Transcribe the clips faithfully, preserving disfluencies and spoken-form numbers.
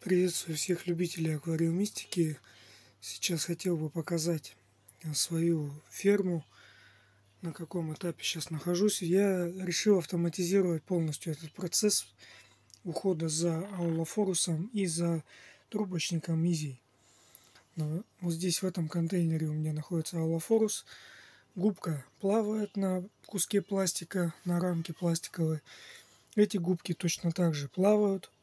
Приветствую всех любителей аквариумистики. Сейчас хотел бы показать свою ферму, на каком этапе сейчас нахожусь. Я решил автоматизировать полностью этот процесс ухода за аулофорусом и за трубочником Изи. Вот здесь в этом контейнере у меня находится аулофорус. Губка плавает на куске пластика, на рамке пластиковой. Эти губки точно так же плавают.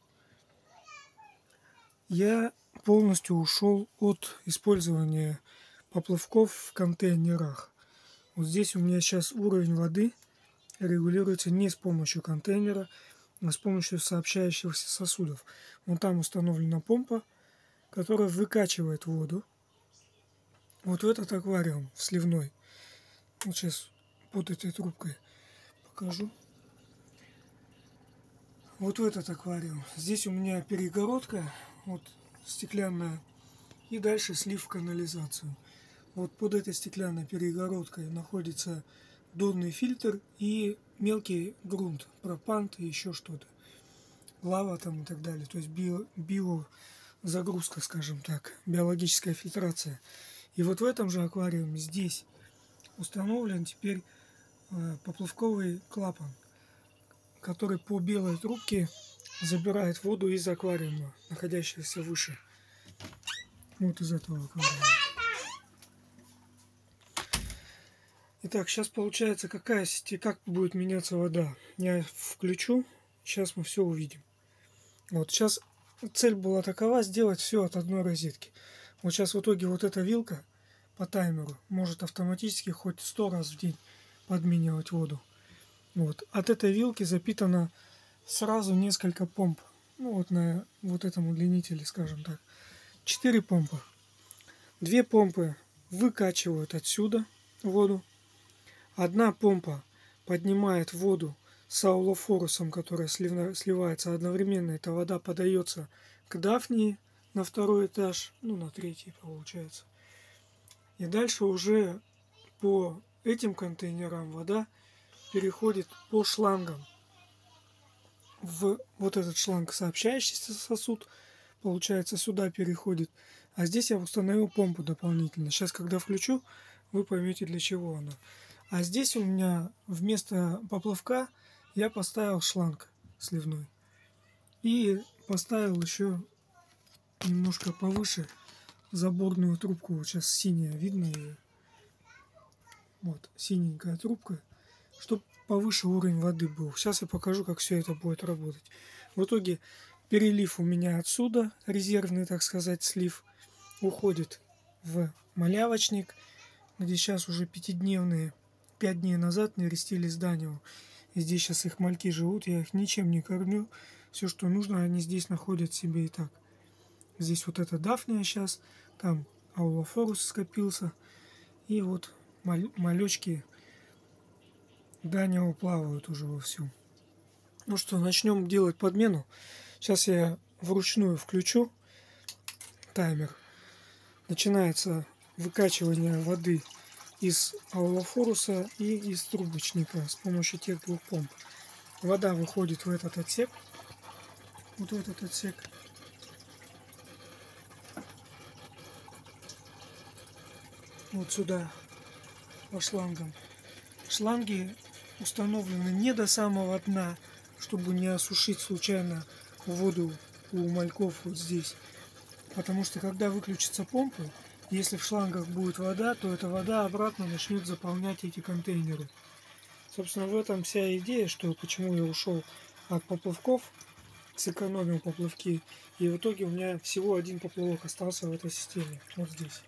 Я полностью ушел от использования поплавков в контейнерах. Вот здесь у меня сейчас уровень воды регулируется не с помощью контейнера, а с помощью сообщающихся сосудов. Вон там установлена помпа, которая выкачивает воду вот в этот аквариум, в сливной. Вот сейчас под этой трубкой покажу. Вот в этот аквариум. Здесь у меня перегородка, вот стеклянная, и дальше слив в канализацию. Вот под этой стеклянной перегородкой находится донный фильтр и мелкий грунт, пропант и еще что-то, лава там и так далее. То есть био, биозагрузка, скажем так, биологическая фильтрация. И вот в этом же аквариуме здесь установлен теперь э, поплавковый клапан, который по белой трубке забирает воду из аквариума, находящегося выше. Вот из этого аквариума. Итак, сейчас получается, какая как будет меняться вода. Я включу, сейчас мы все увидим. Вот сейчас цель была такова: сделать все от одной розетки. Вот сейчас в итоге вот эта вилка по таймеру может автоматически хоть сто раз в день подменивать воду. Вот. От этой вилки запитано сразу несколько помп. Ну вот на вот этом удлинителе, скажем так. Четыре помпы. Две помпы выкачивают отсюда воду. Одна помпа поднимает воду с аулофорусом, которая сливается одновременно. Эта вода подается к дафнии на второй этаж, ну на третий получается. И дальше уже по этим контейнерам вода переходит по шлангам в вот этот шланг сообщающийся сосуд, получается, сюда переходит. А здесь я установил помпу дополнительно. Сейчас, когда включу, вы поймете, для чего она. А здесь у меня вместо поплавка я поставил шланг сливной. И поставил еще немножко повыше заборную трубку. Вот сейчас синяя, видно ее? Вот, синенькая трубка, чтобы повыше уровень воды был. Сейчас я покажу, как все это будет работать. В итоге перелив у меня отсюда, резервный, так сказать, слив, уходит в малявочник, где сейчас уже пятидневные, пять дней назад нерестились Данио. И здесь сейчас их мальки живут, я их ничем не кормлю. Все, что нужно, они здесь находят себе и так. Здесь вот эта дафния сейчас, там аулофорус скопился. И вот малечки Данио плавают уже вовсю. Ну что, начнем делать подмену. Сейчас я вручную включу таймер. Начинается выкачивание воды из аулофоруса и из трубочника с помощью тех двух помп. Вода выходит в этот отсек. Вот в этот отсек. Вот сюда по шлангам. Шланги установлены не до самого дна, чтобы не осушить случайно воду у мальков вот здесь. Потому что когда выключится помпа, если в шлангах будет вода, то эта вода обратно начнет заполнять эти контейнеры. Собственно, в этом вся идея, что почему я ушел от поплавков, сэкономил поплавки, и в итоге у меня всего один поплавок остался в этой системе, вот здесь.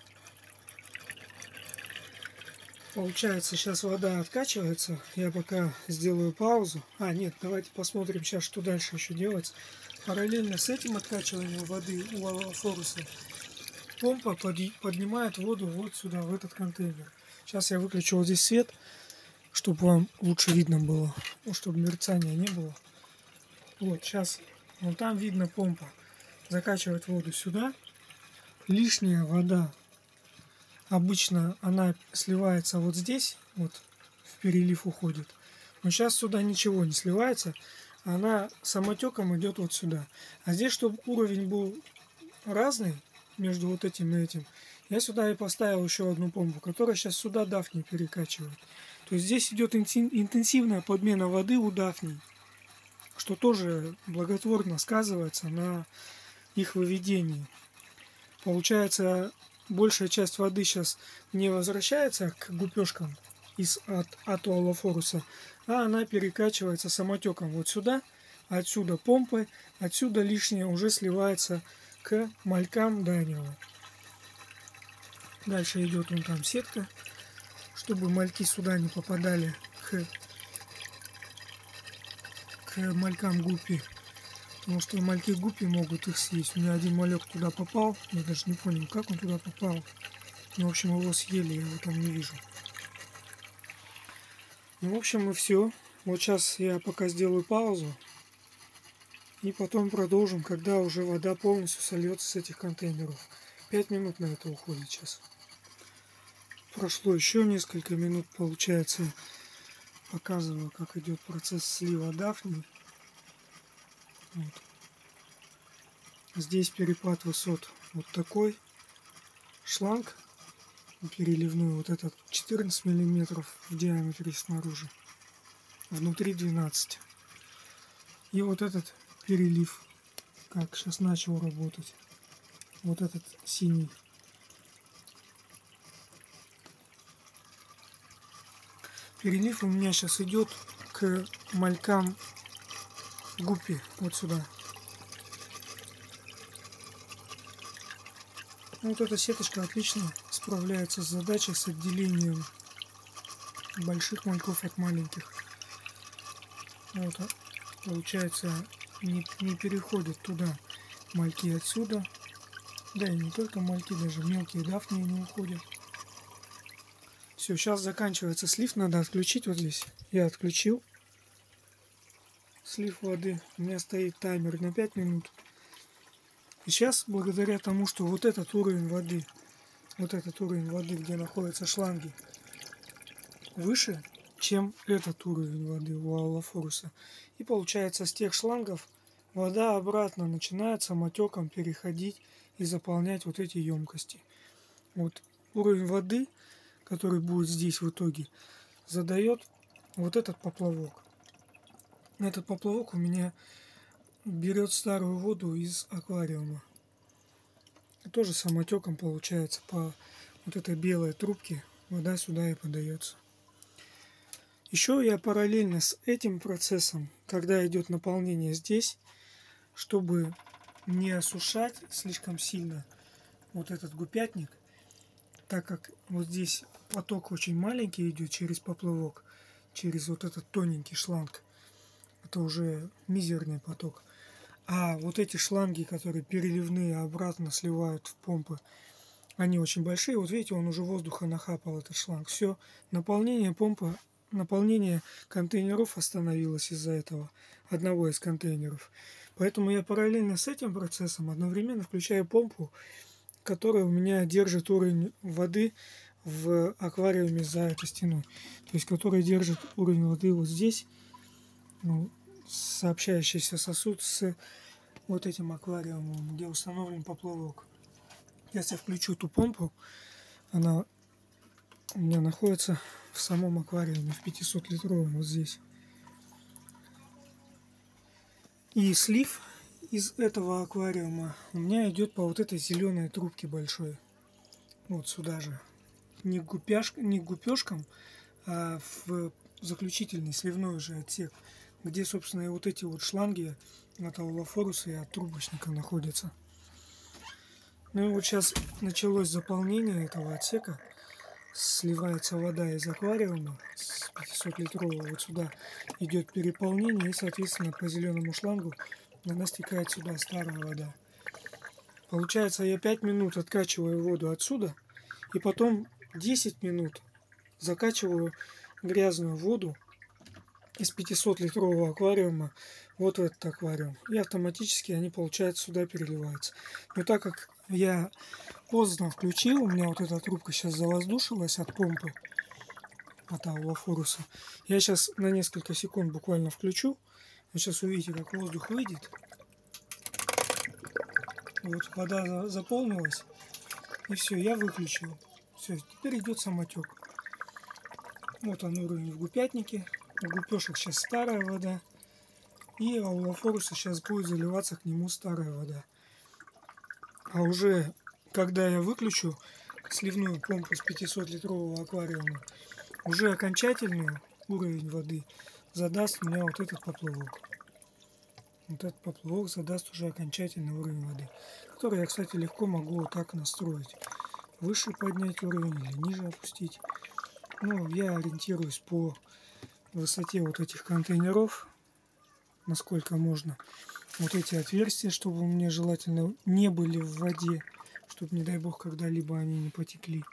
Получается, сейчас вода откачивается. Я пока сделаю паузу. А, нет, давайте посмотрим сейчас, что дальше еще делать. Параллельно с этим откачиванием воды у аулофоруса помпа поднимает воду вот сюда, в этот контейнер. Сейчас я выключу вот здесь свет, чтобы вам лучше видно было, ну, чтобы мерцания не было. Вот, сейчас, вон там видно помпа закачивает воду сюда. Лишняя вода, обычно она сливается вот здесь, вот в перелив уходит. Но сейчас сюда ничего не сливается. она самотеком идет вот сюда. А здесь, чтобы уровень был разный между вот этим и этим, я сюда и поставил еще одну помпу, которая сейчас сюда дафни перекачивает. То есть здесь идет интенсивная подмена воды у дафней, что тоже благотворно сказывается на их выведении. Получается, большая часть воды сейчас не возвращается к гупешкам из, от, от Уоллафоруса, а она перекачивается самотеком вот сюда, отсюда помпы, отсюда лишнее уже сливается к малькам дальнего. Дальше идет вон там сетка, чтобы мальки сюда не попадали к, к малькам гуппи. Потому что мальки гуппи могут их съесть. У меня один малек туда попал. Я даже не понял, как он туда попал. Ну, в общем, его съели, я его там не вижу. Ну, в общем, и все. Вот сейчас я пока сделаю паузу. И потом продолжим, когда уже вода полностью сольется с этих контейнеров. Пять минут на это уходит сейчас. Прошло еще несколько минут, получается. Показываю, как идет процесс слива дафни. Вот. Здесь перепад высот вот такой. Шланг переливной, вот этот четырнадцать миллиметров в диаметре снаружи. Внутри двенадцать. И вот этот перелив, как сейчас начал работать. Вот этот синий. Перелив у меня сейчас идет к малькам гуппи, вот сюда. Вот эта сеточка отлично справляется с задачей с отделением больших мальков от маленьких. Вот, получается, не, не переходят туда мальки отсюда. Да и не только мальки, даже мелкие дафни не уходят. Все, сейчас заканчивается слив, надо отключить вот здесь. Я отключил слив воды. У меня стоит таймер на пять минут. И сейчас, благодаря тому, что вот этот уровень воды, вот этот уровень воды, где находятся шланги, выше, чем этот уровень воды у Уоллафоруса. И получается, с тех шлангов вода обратно начинает самотеком переходить и заполнять вот эти емкости. Вот уровень воды, который будет здесь в итоге, задает вот этот поплавок. Этот поплавок у меня берет старую воду из аквариума. И тоже самотеком получается по вот этой белой трубке вода сюда и подается. Еще я параллельно с этим процессом, когда идет наполнение здесь, чтобы не осушать слишком сильно вот этот гупятник, так как вот здесь поток очень маленький идет через поплавок, через вот этот тоненький шланг. Это уже мизерный поток. А вот эти шланги, которые переливные, обратно сливают в помпы, они очень большие. Вот видите, он уже воздуха нахапал, этот шланг. Все, наполнение помпы, наполнение контейнеров остановилось из-за этого, одного из контейнеров. Поэтому я параллельно с этим процессом одновременно включаю помпу, которая у меня держит уровень воды в аквариуме за этой стеной. То есть, которая держит уровень воды вот здесь, ну, сообщающийся сосуд с вот этим аквариумом, где установлен поплавок. Если я включу ту помпу, она у меня находится в самом аквариуме, в пятисотлитровом, вот здесь. И слив из этого аквариума у меня идет по вот этой зеленой трубке большой. Вот сюда же. Не к, гупяш... не к гупешкам, а в заключительный сливной уже отсек, где, собственно, и вот эти вот шланги от Уоллафоруса и от трубочника находятся. Ну и вот сейчас началось заполнение этого отсека. Сливается вода из аквариума с пятисотлитрового, вот сюда идет переполнение, и, соответственно, по зеленому шлангу она стекает сюда, старая вода. Получается, я пять минут откачиваю воду отсюда, и потом десять минут закачиваю грязную воду из пятисотлитрового аквариума вот в этот аквариум. И автоматически они, получается, сюда переливаются. Но так как я поздно включил, у меня вот эта трубка сейчас завоздушилась от помпы, от Уоллафоруса, я сейчас на несколько секунд буквально включу Вы сейчас увидите, как воздух выйдет. Вот вода заполнилась. И все, я выключил. Все, теперь идет самотек. Вот он уровень в гупятнике. У гупешек сейчас старая вода. И аулофоруса сейчас будет заливаться к нему старая вода. А уже когда я выключу сливную помпу с пятисотлитрового аквариума, уже окончательный уровень воды задаст мне вот этот поплавок. Вот этот поплавок задаст уже окончательный уровень воды, который я, кстати, легко могу вот так настроить. Выше поднять уровень или ниже опустить. Ну, я ориентируюсь по высоте вот этих контейнеров, насколько можно. Вот эти отверстия, чтобы у меня желательно не были в воде, чтобы, не дай бог, когда-либо они не потекли.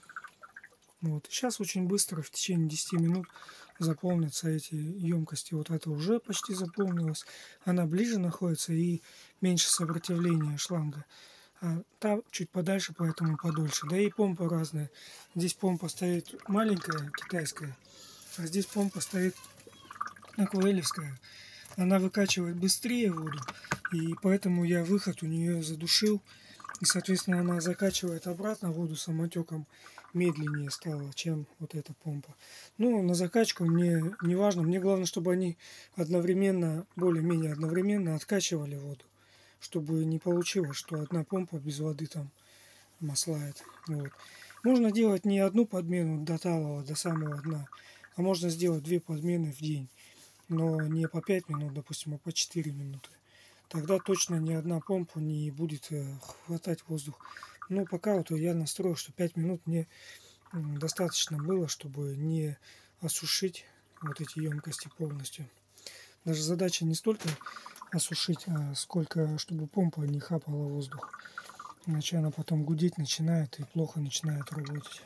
Вот. Сейчас очень быстро, в течение десяти минут, заполнятся эти емкости. Вот это уже почти заполнилось. Она ближе находится и меньше сопротивления шланга. А та чуть подальше, поэтому подольше. Да и помпа разная. Здесь помпа стоит маленькая, китайская, а здесь помпа стоит акваэлевская. Она выкачивает быстрее воду, и поэтому я выход у нее задушил. И, соответственно, она закачивает обратно воду самотеком медленнее стала, чем вот эта помпа. Ну, на закачку мне не важно. Мне главное, чтобы они одновременно, более-менее одновременно откачивали воду. Чтобы не получилось, что одна помпа без воды там маслает. Вот. Можно делать не одну подмену до талого, до самого дна, а можно сделать две подмены в день. Но не по пять минут, допустим, а по четыре минуты. Тогда точно ни одна помпа не будет хватать воздух. Но пока вот я настроил, что пять минут мне достаточно было, чтобы не осушить вот эти емкости полностью. Даже задача не столько осушить, а сколько, чтобы помпа не хапала воздух. Иначе она потом гудеть начинает и плохо начинает работать.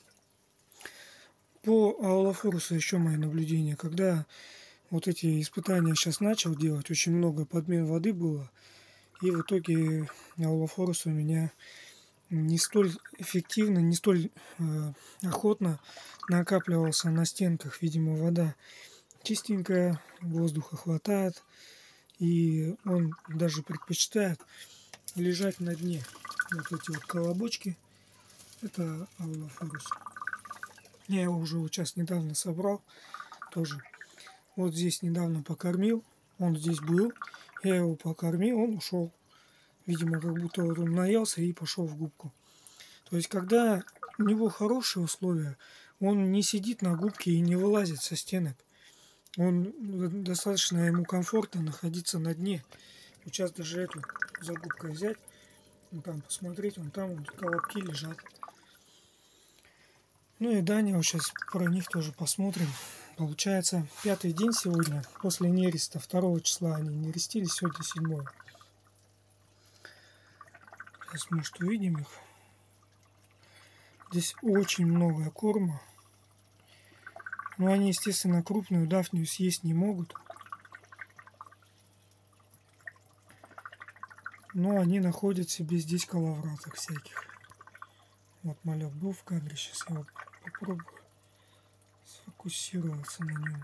По аулофорусу еще мои наблюдения. Когда вот эти испытания сейчас начал делать, очень много подмен воды было. И в итоге аулофорус у меня не столь эффективно, не столь э, охотно накапливался на стенках. Видимо, вода чистенькая, воздуха хватает. И он даже предпочитает лежать на дне. Вот эти вот колобочки. Это аулофорус. Я его уже вот сейчас недавно собрал. Тоже. Вот здесь недавно покормил. Он здесь был. Я его покормил, он ушел. Видимо, как будто вот он наелся и пошел в губку. То есть, когда у него хорошие условия, он не сидит на губке и не вылазит со стенок. Он достаточно ему комфортно находиться на дне. Вот сейчас даже эту за губкой взять, ну, там посмотреть, вон там вот колобки лежат. Ну и Даня, вот сейчас про них тоже посмотрим. Получается, пятый день сегодня, после нереста, второго числа они нерестились, сегодня седьмое. Сейчас, может, увидим их. Здесь очень много корма. Но они, естественно, крупную дафнию съесть не могут. Но они находят себе здесь коловраток всяких. Вот малек был в кадре, сейчас я его попробую сфокусироваться на нем.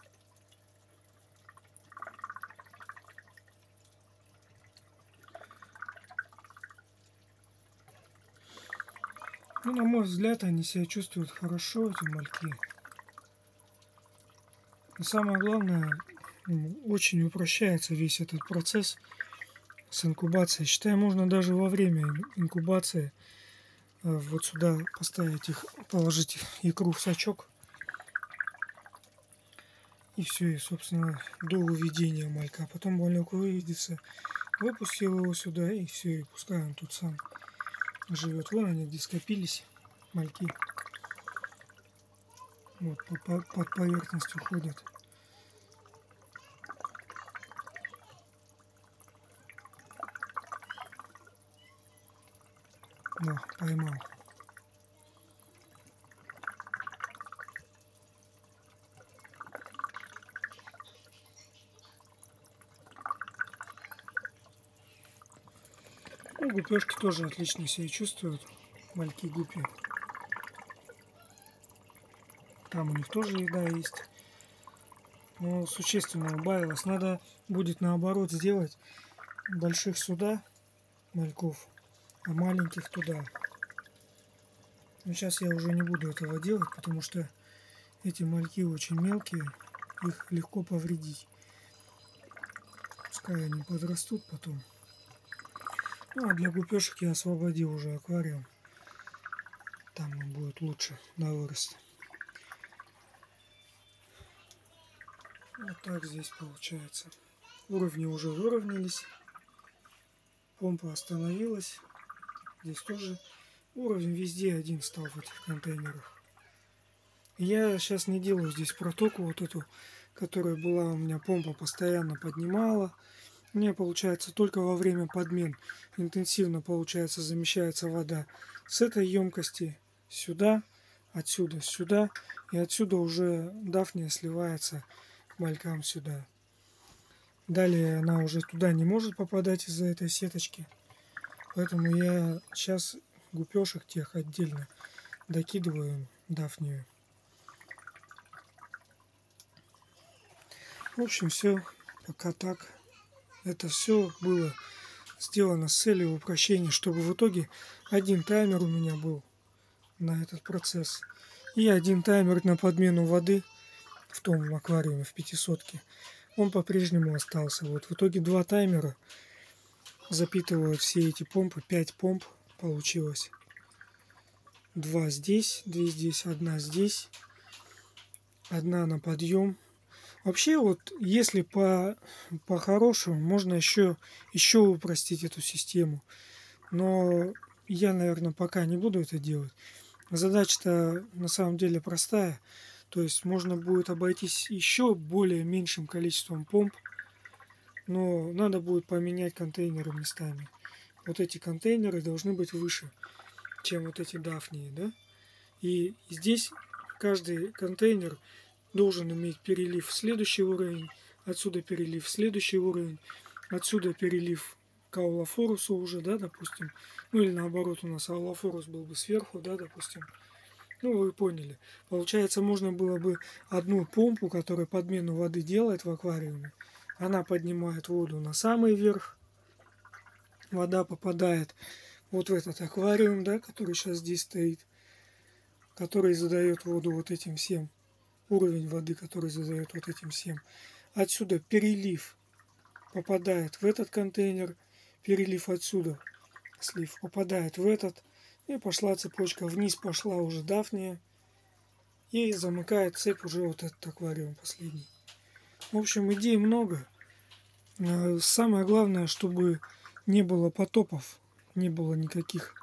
Ну, на мой взгляд, они себя чувствуют хорошо, эти мальки. Но самое главное, очень упрощается весь этот процесс с инкубацией. Считаю, можно даже во время инкубации вот сюда поставить их, положить икру в сачок. И все, и, собственно, до выведения малька. Потом малек выведется, выпустил его сюда, и все, и пускай он тут сам живет. Вон они где скопились, мальки. Вот, под, под поверхностью ходят. Да, поймал. Ну, гупешки тоже отлично себя чувствуют. Мальки гупи. Там у них тоже еда есть. но существенно убавилось. Надо будет наоборот сделать больших сюда мальков, а маленьких туда. Но сейчас я уже не буду этого делать, потому что эти мальки очень мелкие, их легко повредить. Пускай они подрастут потом. Ну а для гупешек я освободил уже аквариум. Там он будет лучше на вырост. Вот так здесь получается. Уровни уже выровнялись. Помпа остановилась. Здесь тоже уровень везде один стал в этих контейнерах. Я сейчас не делаю здесь протоку вот эту, которая была у меня, помпа постоянно поднимала. Мне получается только во время подмен интенсивно получается замещается вода с этой емкости сюда, отсюда сюда, и отсюда уже дафния сливается к малькам сюда. Далее она уже туда не может попадать из-за этой сеточки, поэтому я сейчас гупешек тех отдельно докидываю дафнию. В общем, все пока так. Это все было сделано с целью упрощения, чтобы в итоге один таймер у меня был на этот процесс и один таймер на подмену воды в том аквариуме в пятисотке. Он по-прежнему остался. Вот в итоге два таймера запитывают все эти помпы. пять помп получилось. Два здесь, две здесь, одна здесь, одна на подъем. Вообще, вот если по, по-хорошему, можно еще, еще упростить эту систему. Но я, наверное, пока не буду это делать. Задача-то на самом деле простая. То есть можно будет обойтись еще более меньшим количеством помп. Но надо будет поменять контейнеры местами. Вот эти контейнеры должны быть выше, чем вот эти дафнии, да? И здесь каждый контейнер должен иметь перелив в следующий уровень, отсюда перелив в следующий уровень, отсюда перелив к аулофорусу уже, да, допустим. Ну или наоборот, у нас аулофорус был бы сверху, да, допустим. Ну, вы поняли. Получается, можно было бы одну помпу, которая подмену воды делает в аквариуме, она поднимает воду на самый верх, вода попадает вот в этот аквариум, да, который сейчас здесь стоит, который задает воду вот этим всем. Уровень воды, который задает вот этим всем. Отсюда перелив попадает в этот контейнер, перелив отсюда, слив попадает в этот, и пошла цепочка вниз, пошла уже дафния, и замыкает цепь уже вот этот аквариум последний. В общем, идей много. Самое главное, чтобы не было потопов, не было никаких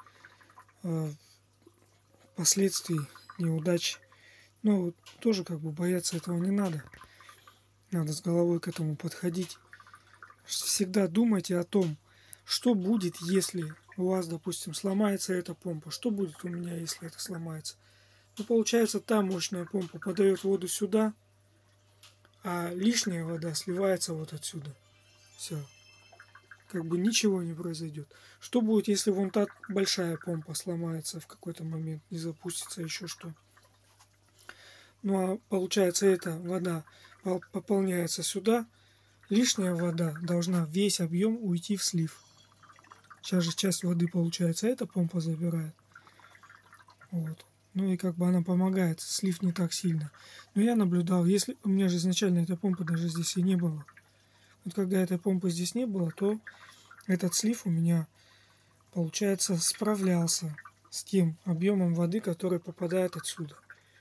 последствий, неудач. Но тоже как бы бояться этого не надо. Надо с головой к этому подходить. Всегда думайте о том, что будет, если у вас, допустим, сломается эта помпа. Что будет у меня, если это сломается? Ну, получается, та мощная помпа подает воду сюда, а лишняя вода сливается вот отсюда. Все. Как бы ничего не произойдет. Что будет, если вон та большая помпа сломается в какой-то момент, не запустится, еще что? Ну а получается, эта вода пополняется сюда. Лишняя вода должна весь объем уйти в слив. Сейчас же часть воды, получается, эта помпа забирает. Вот. Ну и как бы она помогает. Слив не так сильно. Но я наблюдал, если у меня же изначально этой помпы даже здесь и не было. Вот когда этой помпы здесь не было, то этот слив у меня, получается, справлялся с тем объемом воды, который попадает отсюда.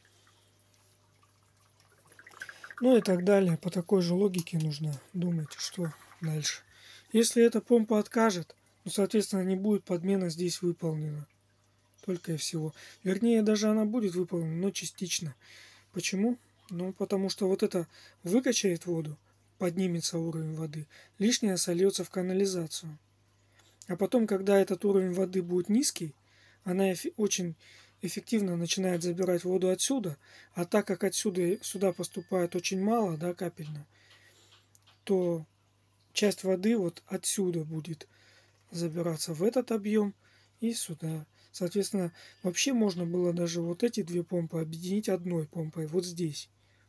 Ну и так далее. По такой же логике нужно думать, что дальше. Если эта помпа откажет, ну, соответственно, не будет подмена здесь выполнена. Только и всего. Вернее, даже она будет выполнена, но частично. Почему? Ну, потому что вот это выкачает воду, поднимется уровень воды, лишнее сольется в канализацию. А потом, когда этот уровень воды будет низкий, она очень эффективно начинает забирать воду отсюда, а так как отсюда сюда поступает очень мало, да, капельно, то часть воды вот отсюда будет забираться в этот объем и сюда. Соответственно, вообще можно было даже вот эти две помпы объединить одной помпой вот здесь.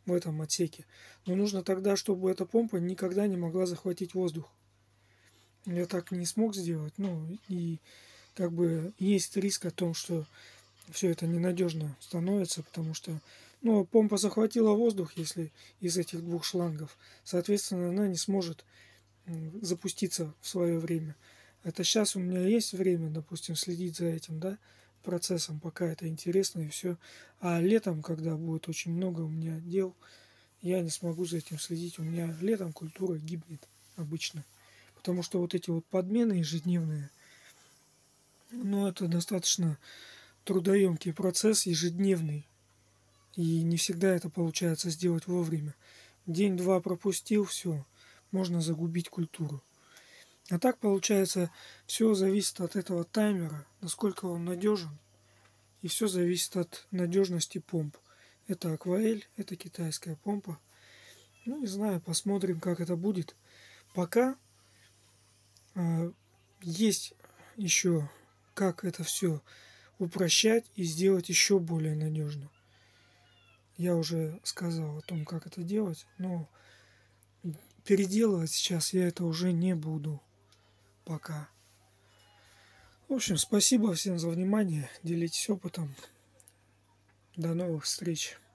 в этом отсеке. Но нужно тогда, чтобы эта помпа никогда не могла захватить воздух. Я так не смог сделать. Ну, и как бы есть риск о том, что все это ненадежно становится, потому что, ну, помпа захватила воздух, если из этих двух шлангов. Соответственно, она не сможет запуститься в свое время. Это сейчас у меня есть время, допустим, следить за этим, да, процессом, пока это интересно и все. А летом, когда будет очень много у меня дел, я не смогу за этим следить. У меня летом культура гибнет обычно. Потому что вот эти вот подмены ежедневные, ну, это достаточно трудоемкий процесс, ежедневный. И не всегда это получается сделать вовремя. День-два пропустил, все, можно загубить культуру. А так получается, все зависит от этого таймера, насколько он надежен. И все зависит от надежности помп. Это Акваэль, это китайская помпа. Ну, не знаю, посмотрим, как это будет. Пока э, есть еще как это все упрощать и сделать еще более надежно. Я уже сказал о том, как это делать, но переделывать сейчас я это уже не буду пока. В общем, спасибо всем за внимание. Делитесь опытом. До новых встреч.